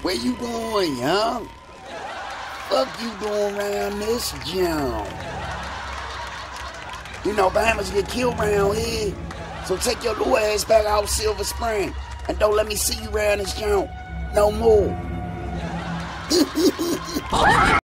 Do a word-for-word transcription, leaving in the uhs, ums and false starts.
Where you going, young? Fuck you doing around this jump? You know, Bahamas get killed around here. So take your little ass back out Silver Spring. And don't let me see you around this jump no more.